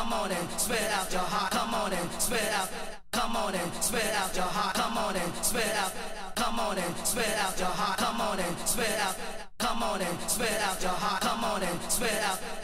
Come on and spit out your heart. Come on and spit out. Come on and spit out your heart. Come on and spit out. Come on and spit out your heart. Come on and spit out. Come on and spit out your heart. Come on and spit out.